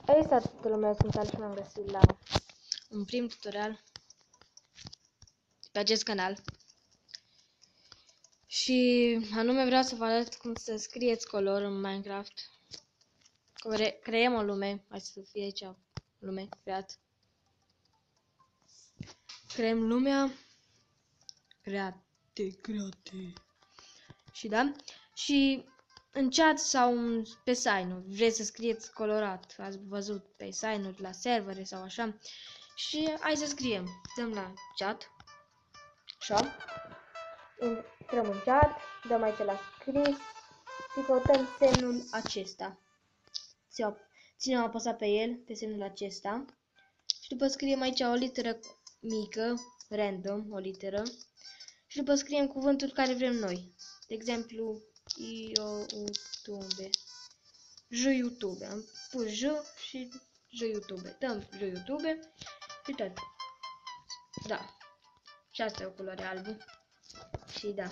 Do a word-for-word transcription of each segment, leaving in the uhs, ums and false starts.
Ei, toată lumea, sunt Alex și m-am găsit la un prim tutorial pe acest canal. Și anume vreau să vă arăt cum să scrieți color în Minecraft. Creăm o lume, hai să fie aici lume creat. Creăm lumea create, create. Și da, și în chat sau pe sign-uri, vreți să scrieți colorat, ați văzut pe sign-uri la servere sau așa. Și hai să scriem, dăm la chat, așa, intrăm în chat, dăm aici la scris și căutăm semnul acesta. Ținem apăsat pe el, pe semnul acesta și după scriem aici o literă mică, random, o literă, și după scriem cuvântul care vrem noi. De exemplu, YouTube. J YouTube. Am pus J și J YouTube. Dăm J YouTube și tot. Da. Și asta e o culoare albă. Și da.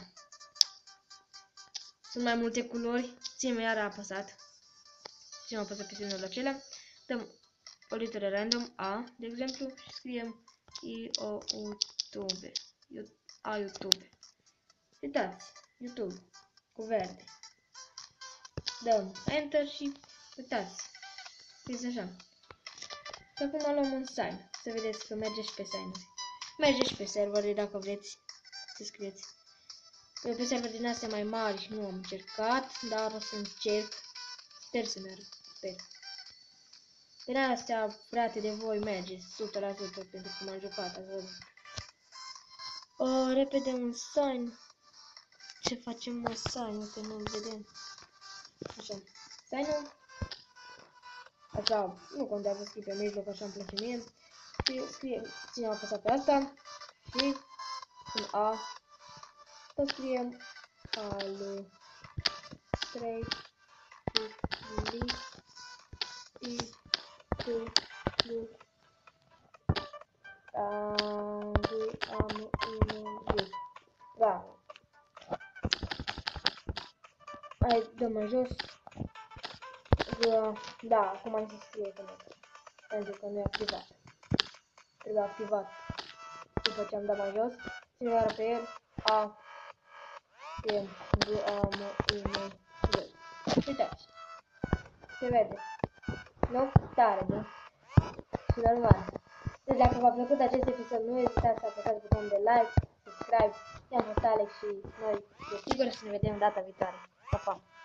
Sunt mai multe culori. Ținem iar apăsat. Ținem apăsat pe semnul acela. Dăm o literă random A, de exemplu, și scriem YouTube. A YouTube. Uitați, YouTube cu verde. Dăm Enter și uitați, scris așa. Și acum luăm un sign, să vedeți că merge și pe sign-uri. Merge și pe servere dacă vreți să scrieți. Eu pe server din astea mai mari nu am încercat, dar o să încerc. Sper să meargă, sper. Din astea, frate, de voi merge o sută la sută pentru că m-am jucat, ați văzut. O, repede un sign. Ce facem un sign? Că nu-l vedem. Așa. Sign-ul. Așa, nu contează, scrie pe mijloc, așa îmi place mie. Și scrie, ținem apăsat pe asta. Și în A. Să scriem alu trei li i tu lu a di am inu di. Da. Hai, dăm mai jos. Da, acum am să scrie că nu. Pentru că nu e activat. Trebuie activat. După ce am dat mai jos, ține iară pe el. A. Scriem D A M I N D. Uitați. Se vede. Nu? Tare, nu? Și normal. Deci dacă v-a plăcut acest episod, nu ezitați să apăsați butonul de like, subscribe. I-am fost Alex și noi, desigur, să ne vedem data viitoare. Pa, pa!